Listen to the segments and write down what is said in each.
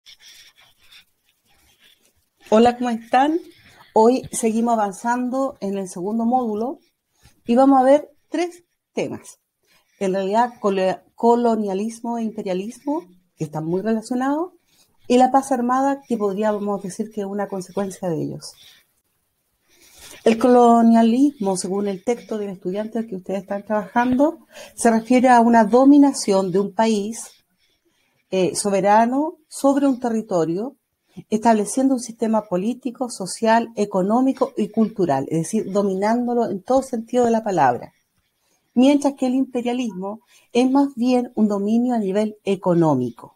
Hola, ¿cómo están? Hoy seguimos avanzando en el segundo módulo y vamos a ver tres temas. En realidad, colonialismo e imperialismo, que están muy relacionados, y la paz armada, que podríamos decir que es una consecuencia de ellos. El colonialismo, según el texto del estudiante que ustedes están trabajando, se refiere a una dominación de un país soberano sobre un territorio, estableciendo un sistema político, social, económico y cultural, es decir, dominándolo en todo sentido de la palabra. Mientras que el imperialismo es más bien un dominio a nivel económico,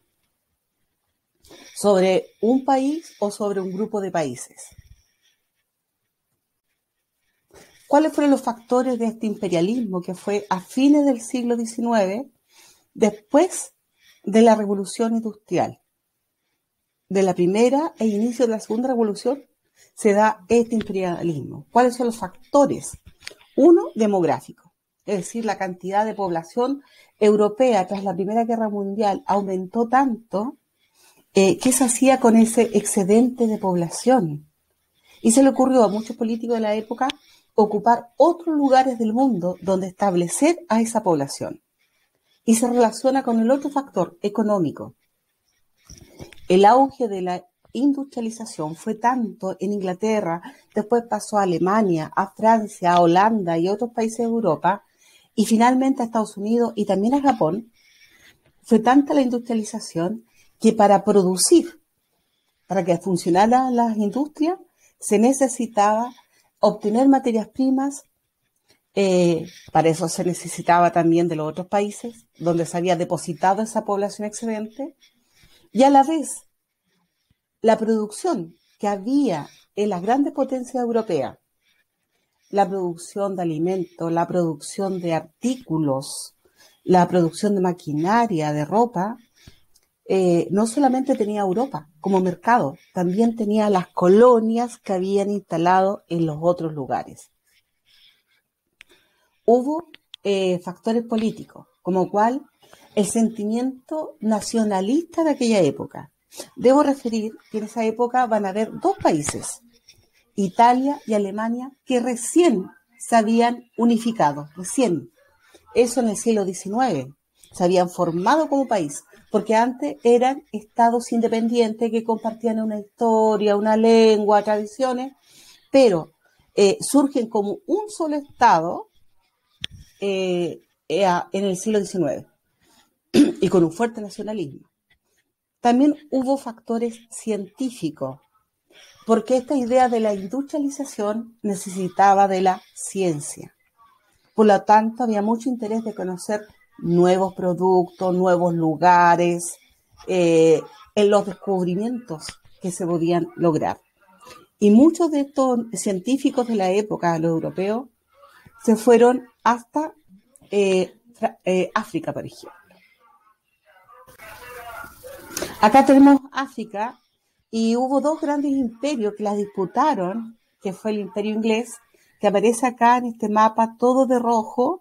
sobre un país o sobre un grupo de países. ¿Cuáles fueron los factores de este imperialismo que fue a fines del siglo XIX, después de la Revolución Industrial? De la primera e inicio de la segunda revolución se da este imperialismo. ¿Cuáles son los factores? Uno, demográfico, es decir, la cantidad de población europea tras la Primera Guerra Mundial aumentó tanto que se hacía con ese excedente de población. Y se le ocurrió a muchos políticos de la época ocupar otros lugares del mundo donde establecer a esa población. Y se relaciona con el otro factor económico. El auge de la industrialización fue tanto en Inglaterra, después pasó a Alemania, a Francia, a Holanda y a otros países de Europa, y finalmente a Estados Unidos y también a Japón. Fue tanta la industrialización que para producir, para que funcionaran las industrias, se necesitaba obtener materias primas. Para eso se necesitaba también de los otros países donde se había depositado esa población excedente, y a la vez la producción que había en las grandes potencias europeas, la producción de alimentos, la producción de artículos, la producción de maquinaria, de ropa, no solamente tenía Europa como mercado, también tenía las colonias que habían instalado en los otros lugares. Hubo factores políticos, como cual el sentimiento nacionalista de aquella época. Debo referir que en esa época van a haber dos países, Italia y Alemania, que recién se habían unificado, recién. Eso en el siglo XIX. Se habían formado como país, porque antes eran estados independientes que compartían una historia, una lengua, tradiciones, pero surgen como un solo estado en el siglo XIX y con un fuerte nacionalismo. También hubo factores científicos, porque esta idea de la industrialización necesitaba de la ciencia. Por lo tanto, había mucho interés de conocer nuevos productos, nuevos lugares, en los descubrimientos que se podían lograr. Y muchos de estos científicos de la época, los europeos, se fueron hasta África, por ejemplo. Acá tenemos África y hubo dos grandes imperios que las disputaron, que fue el imperio inglés, que aparece acá en este mapa todo de rojo,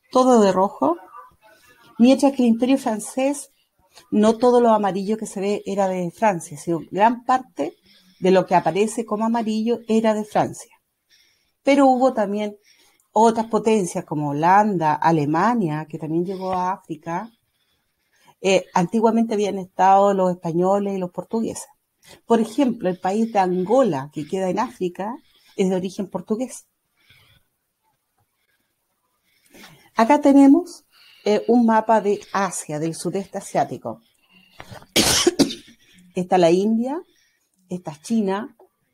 mientras que el imperio francés, no todo lo amarillo que se ve era de Francia, sino gran parte de lo que aparece como amarillo era de Francia. Pero hubo también otras potencias como Holanda, Alemania, que también llegó a África. Antiguamente habían estado los españoles y los portugueses. Por ejemplo, el país de Angola, que queda en África, es de origen portugués. Acá tenemos un mapa de Asia, del sudeste asiático. Está la India, está China,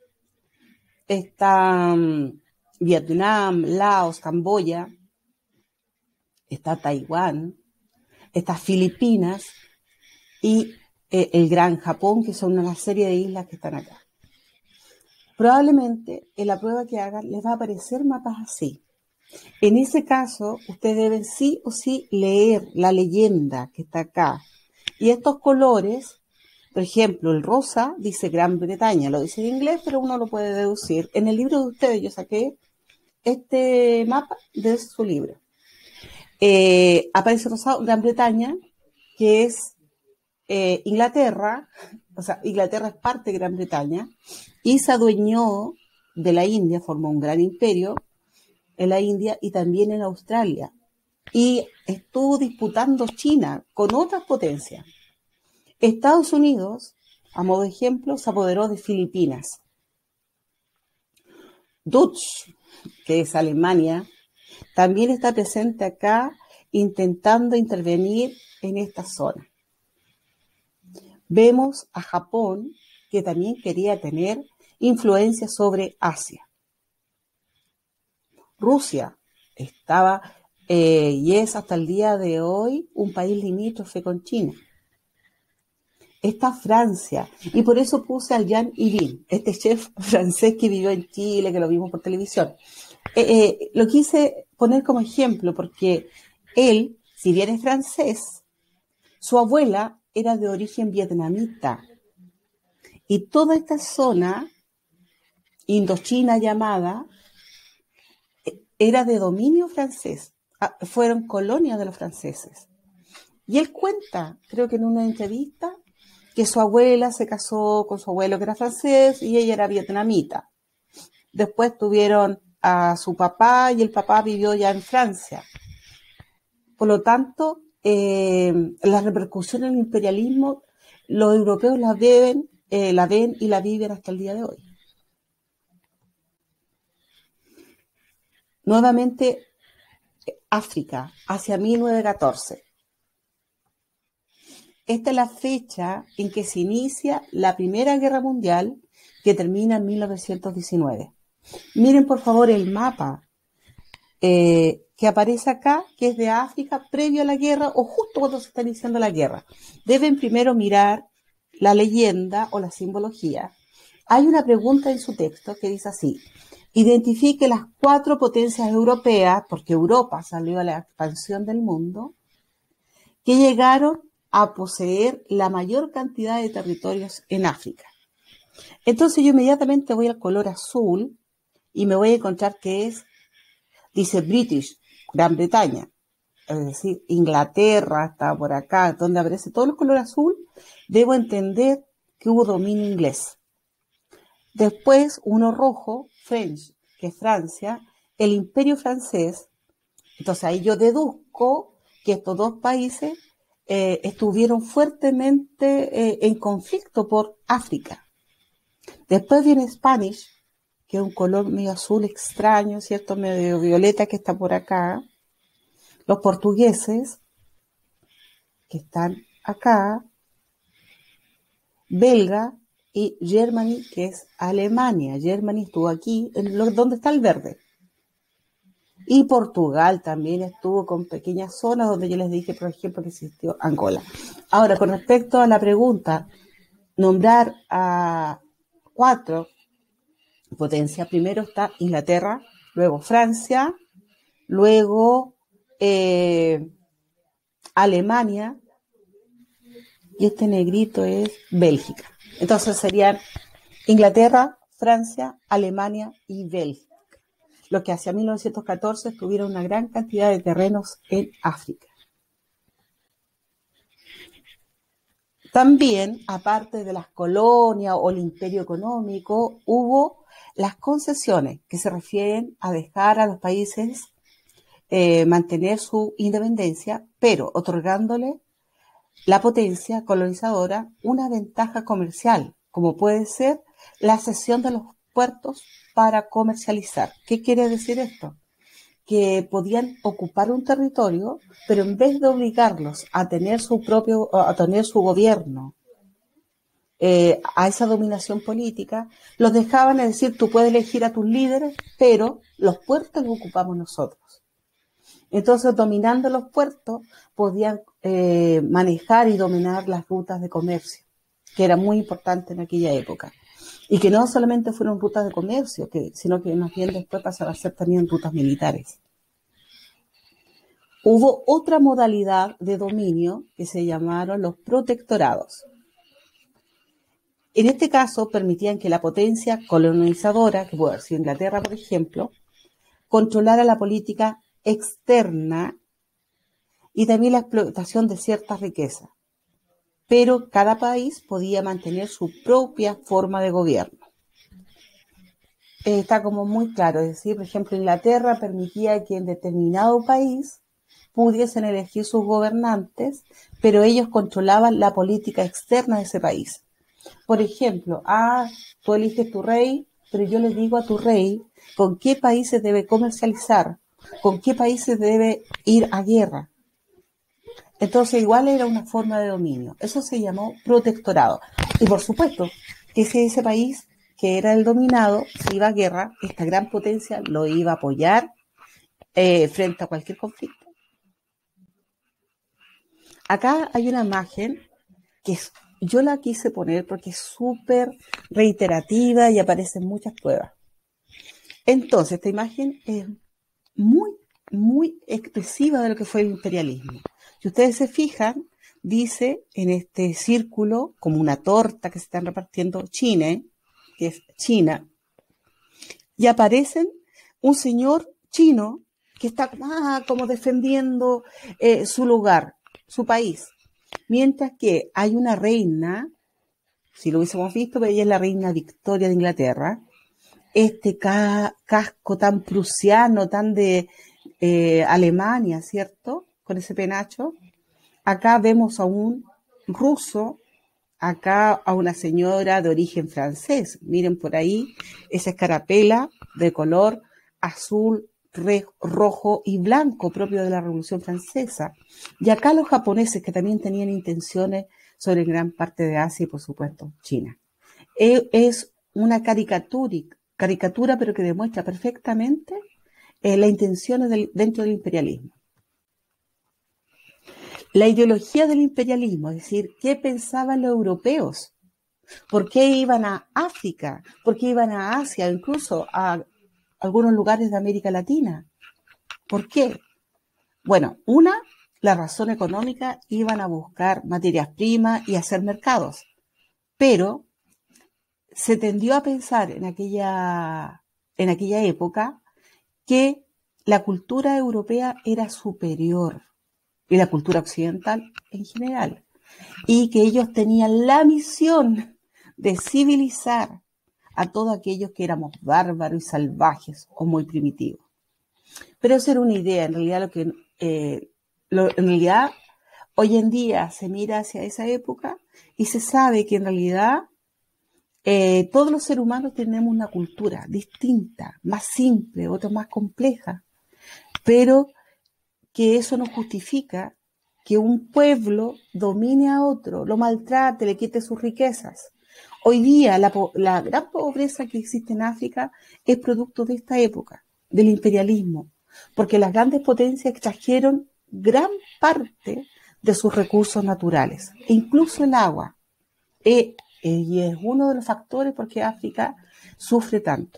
está Vietnam, Laos, Camboya, está Taiwán, está Filipinas y el Gran Japón, que son una serie de islas que están acá. Probablemente en la prueba que hagan les va a aparecer mapas así. En ese caso, ustedes deben sí o sí leer la leyenda que está acá. Y estos colores, por ejemplo, el rosa dice Gran Bretaña, lo dice en inglés, pero uno lo puede deducir. En el libro de ustedes yo saqué este mapa de su libro. Aparece rosado Gran Bretaña, que es Inglaterra, o sea, Inglaterra es parte de Gran Bretaña, y se adueñó de la India, formó un gran imperio en la India y también en Australia. Y estuvo disputando China con otras potencias. Estados Unidos, a modo de ejemplo, se apoderó de Filipinas. Dutch, que es Alemania, también está presente acá intentando intervenir en esta zona. Vemos a Japón, que también quería tener influencia sobre Asia. Rusia estaba y es hasta el día de hoy un país limítrofe con China. Está Francia, y por eso puse al Jean Yvelin, este chef francés que vivió en Chile, que lo vimos por televisión. Lo quise poner como ejemplo porque él, si bien es francés, su abuela era de origen vietnamita. Y toda esta zona, Indochina llamada, era de dominio francés. Fueron colonias de los franceses. Y él cuenta, creo que en una entrevista, que su abuela se casó con su abuelo que era francés y ella era vietnamita. Después tuvieron a su papá y el papá vivió ya en Francia. Por lo tanto, la repercusión del imperialismo, los europeos la ven y la viven hasta el día de hoy. Nuevamente, África, hacia 1914. Esta es la fecha en que se inicia la Primera Guerra Mundial, que termina en 1919. Miren por favor el mapa que aparece acá, que es de África previo a la guerra o justo cuando se está iniciando la guerra. Deben primero mirar la leyenda o la simbología. Hay una pregunta en su texto que dice así: identifique las 4 potencias europeas, porque Europa salió a la expansión del mundo, que llegaron a poseer la mayor cantidad de territorios en África. Entonces yo inmediatamente voy al color azul y me voy a encontrar que dice British, Gran Bretaña, es decir, Inglaterra está por acá, donde aparece todo el color azul. Debo entender que hubo dominio inglés. Después uno rojo, French, que es Francia, el imperio francés. Entonces ahí yo deduzco que estos dos países estuvieron fuertemente en conflicto por África. Después viene Spanish, que es un color medio azul extraño, ¿cierto? Medio violeta, que está por acá. Los portugueses, que están acá. Belga y Germany, que es Alemania. Germany estuvo aquí, donde está el verde. Y Portugal también estuvo con pequeñas zonas donde yo les dije, por ejemplo, que existió Angola. Ahora, con respecto a la pregunta, nombrar a 4 potencias. Primero está Inglaterra, luego Francia, luego Alemania, y este negrito es Bélgica. Entonces serían Inglaterra, Francia, Alemania y Bélgica, los que hacia 1914 tuvieron una gran cantidad de terrenos en África. También, aparte de las colonias o el imperio económico, hubo las concesiones, que se refieren a dejar a los países mantener su independencia, pero otorgándole la potencia colonizadora una ventaja comercial, como puede ser la cesión de los puertos para comercializar. ¿Qué quiere decir esto? Que podían ocupar un territorio, pero en vez de obligarlos a tener su gobierno, a esa dominación política, los dejaban, es decir, tú puedes elegir a tus líderes, pero los puertos los ocupamos nosotros. Entonces, dominando los puertos, podían manejar y dominar las rutas de comercio, que era muy importante en aquella época. Y que no solamente fueron rutas de comercio, sino que más bien después pasaron a ser también rutas militares. Hubo otra modalidad de dominio que se llamaron los protectorados. En este caso, permitían que la potencia colonizadora, que puede ser Inglaterra, por ejemplo, controlara la política externa y también la explotación de ciertas riquezas. pero cada país podía mantener su propia forma de gobierno. Está como muy claro, es decir, por ejemplo, Inglaterra permitía que en determinado país pudiesen elegir sus gobernantes, pero ellos controlaban la política externa de ese país. Por ejemplo, tú eliges tu rey, pero yo le digo a tu rey con qué países debe comercializar, con qué países debe ir a guerra. Entonces, igual era una forma de dominio. Eso se llamó protectorado. Y por supuesto, que si ese país que era el dominado se iba a guerra, esta gran potencia lo iba a apoyar frente a cualquier conflicto. Acá hay una imagen que yo la quise poner porque es súper reiterativa y aparecen muchas pruebas. Entonces, esta imagen es muy, muy expresiva de lo que fue el imperialismo. Si ustedes se fijan, dice en este círculo, como una torta que se están repartiendo China, que es China, y aparecen un señor chino que está como defendiendo su lugar, su país. Mientras que hay una reina, si lo hubiésemos visto, pero ella es la reina Victoria de Inglaterra, este casco tan prusiano, tan de Alemania, ¿cierto? Con ese penacho. Acá vemos a un ruso, acá a una señora de origen francés. Miren por ahí esa escarapela de color azul, rojo y blanco propio de la Revolución Francesa. Y acá los japoneses que también tenían intenciones sobre gran parte de Asia y por supuesto China. Es una caricatura pero que demuestra perfectamente las intenciones dentro del imperialismo. La ideología del imperialismo, es decir, ¿qué pensaban los europeos? ¿Por qué iban a África? ¿Por qué iban a Asia? Incluso a algunos lugares de América Latina. ¿Por qué? Bueno, la razón económica, iban a buscar materias primas y hacer mercados. Pero se tendió a pensar en aquella época que la cultura europea era superior y la cultura occidental en general, y que ellos tenían la misión de civilizar a todos aquellos que éramos bárbaros y salvajes o muy primitivos. Pero eso era una idea, en realidad en realidad hoy en día se mira hacia esa época y se sabe que en realidad todos los seres humanos tenemos una cultura distinta, más simple, otra más compleja, pero que eso no justifica que un pueblo domine a otro, lo maltrate, le quite sus riquezas. Hoy día la gran pobreza que existe en África es producto de esta época, del imperialismo, porque las grandes potencias extrajeron gran parte de sus recursos naturales, incluso el agua. Y es uno de los factores por qué África sufre tanto.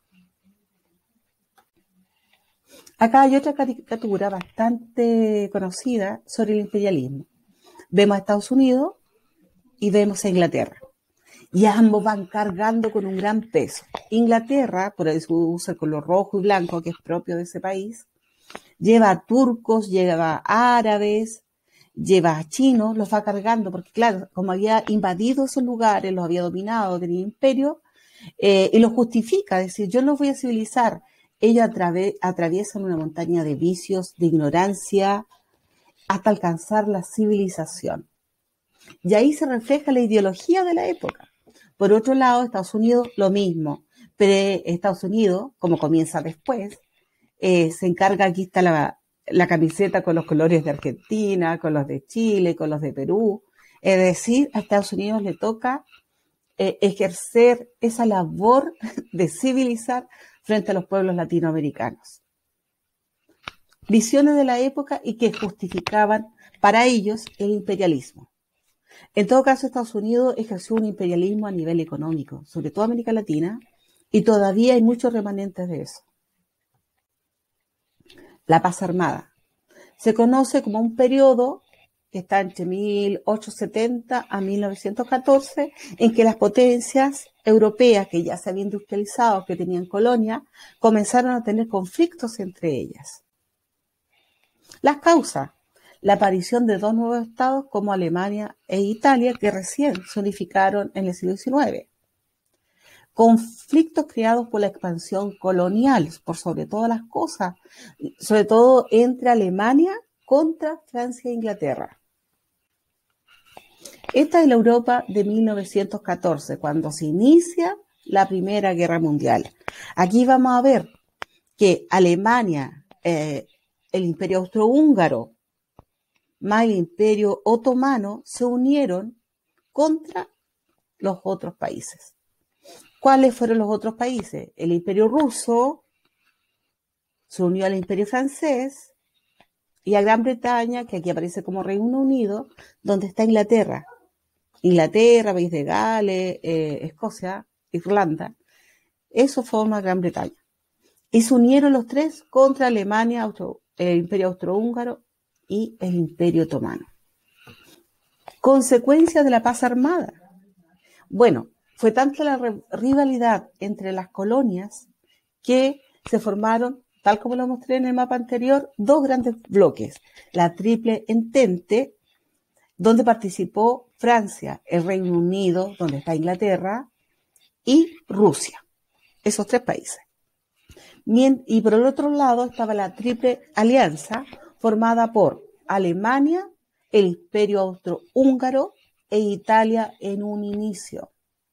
Acá hay otra caricatura bastante conocida sobre el imperialismo. Vemos a Estados Unidos y vemos a Inglaterra. Y ambos van cargando con un gran peso. Inglaterra, por eso usa el color rojo y blanco, que es propio de ese país, lleva a turcos, lleva a árabes, lleva a chinos, los va cargando, porque claro, como había invadido esos lugares, los había dominado, tenía imperio, y lo justifica, es decir, yo los voy a civilizar. Ellos atraviesan una montaña de vicios, de ignorancia, hasta alcanzar la civilización. Y ahí se refleja la ideología de la época. Por otro lado, Estados Unidos, lo mismo. Pero Estados Unidos, como comienza después, se encarga, aquí está la camiseta con los colores de Argentina, con los de Chile, con los de Perú. Es decir, a Estados Unidos le toca ejercer esa labor de civilizar frente a los pueblos latinoamericanos. Visiones de la época y que justificaban para ellos el imperialismo. En todo caso, Estados Unidos ejerció un imperialismo a nivel económico, sobre todo América Latina, y todavía hay muchos remanentes de eso. La paz armada se conoce como un periodo que está entre 1870 a 1914, en que las potencias europeas que ya se habían industrializado, que tenían colonia, comenzaron a tener conflictos entre ellas. Las causas. la aparición de dos nuevos estados como Alemania e Italia, que recién se unificaron en el siglo XIX. Conflictos creados por la expansión colonial, por sobre todas las cosas, sobre todo entre Alemania contra Francia e Inglaterra. Esta es la Europa de 1914, cuando se inicia la Primera Guerra Mundial. Aquí vamos a ver que Alemania, el Imperio Austrohúngaro, más el Imperio Otomano, se unieron contra los otros países. ¿Cuáles fueron los otros países? El Imperio Ruso se unió al Imperio Francés y a Gran Bretaña, que aquí aparece como Reino Unido, donde está Inglaterra. Inglaterra, País de Gales, Escocia, Irlanda. Eso forma Gran Bretaña. Y se unieron los tres contra Alemania, el Imperio Austrohúngaro y el Imperio Otomano. Consecuencia de la paz armada. Bueno, fue tanta la rivalidad entre las colonias que se formaron, tal como lo mostré en el mapa anterior, dos grandes bloques. La Triple Entente, donde participó Francia, el Reino Unido, donde está Inglaterra, y Rusia. Esos tres países. Y por el otro lado estaba la Triple Alianza, formada por Alemania, el Imperio Austrohúngaro e Italia en un inicio.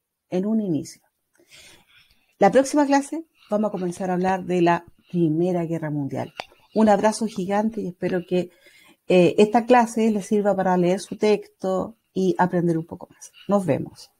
La próxima clase vamos a comenzar a hablar de la Primera Guerra Mundial. Un abrazo gigante y espero que esta clase les sirva para leer su texto y aprender un poco más. Nos vemos.